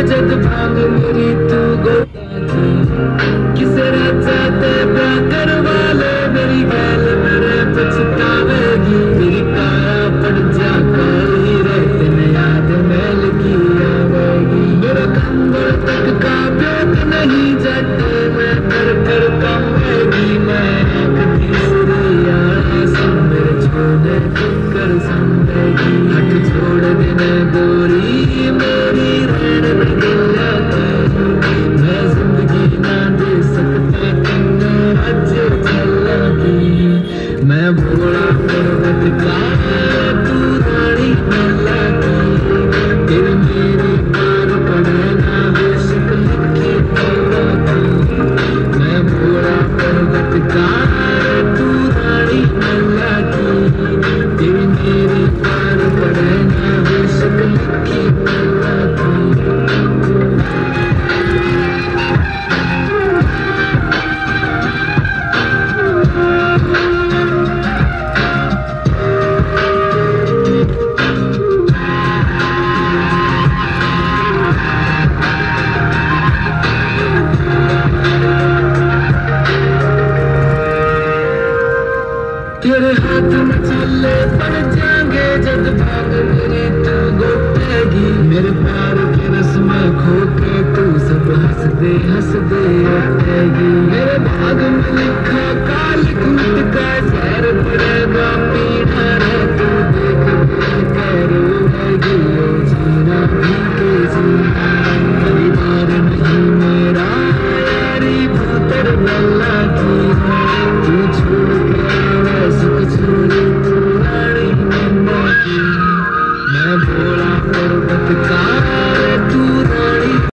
जद भाग मेरी तू गोता थी किसे राजा ते प्यार करवा ले मेरी गैल मेरे पछतावेगी मेरी काया पड़ जा काली रहते न याद में लगी आवेगी मेरा कंबल तक का ब्योत नहीं जाते मैं कर कमेगी मैं आँख तीसरी आए सब मेरे छोड़े कर संभेगी हट छोड़ देना गोरी मेरी रहने में दिला मैं जिंदगी ना दे सकता तुमने आज चला की मैं भोला पर्वत का तू रानी मला की तेरे मेरी पार पड़े ना बेशक लिखी तला की मैं भोला पर्वत का तू रानी मला की तेरे मेरी पार पड़े ना बेशक लिखी तला की तेरे हाथ में चले पड़ जाएंगे जब भाग मेरी तू गोटेगी मेरे प्यार के रस में खो के तू सब हंस दे हटेगी मेरे भाग में लिखा